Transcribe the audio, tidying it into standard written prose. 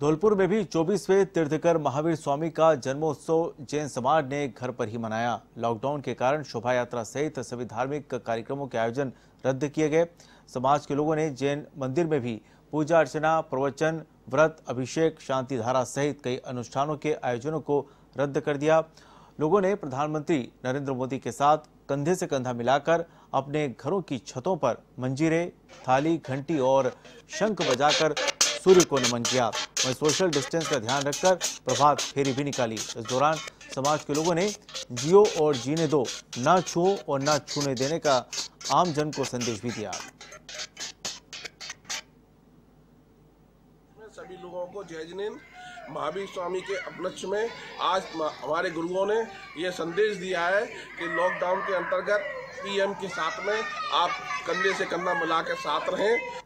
धौलपुर में भी 24वें तीर्थंकर महावीर स्वामी का जन्मोत्सव जैन समाज ने घर पर ही मनाया। लॉकडाउन के कारण शोभा यात्रा सहित सभी धार्मिक कार्यक्रमों के आयोजन रद्द किए गए। समाज के लोगों ने जैन मंदिर में भी पूजा अर्चना, प्रवचन, व्रत, अभिषेक, शांति धारा सहित कई अनुष्ठानों के आयोजनों को रद्द कर दिया। लोगों ने प्रधानमंत्री नरेंद्र मोदी के साथ कंधे से कंधा मिलाकर अपने घरों की छतों पर मंजीरे, थाली, घंटी और शंख बजाकर सूर्य को नमन किया। वहीं सोशल डिस्टेंस का ध्यान रखकर प्रभात फेरी भी निकाली। इस दौरान समाज के लोगों ने जियो और जीने दो, ना छुओ और ना छूने देने का आम जन को संदेश भी दिया। सभी लोगों को जय जिनेंद्र महावीर स्वामी के उपलक्ष्य में आज हमारे गुरुओं ने ये संदेश दिया है कि लॉकडाउन के अंतर्गत पीएम के साथ में आप कंधे से कंधा मिला के साथ रहें।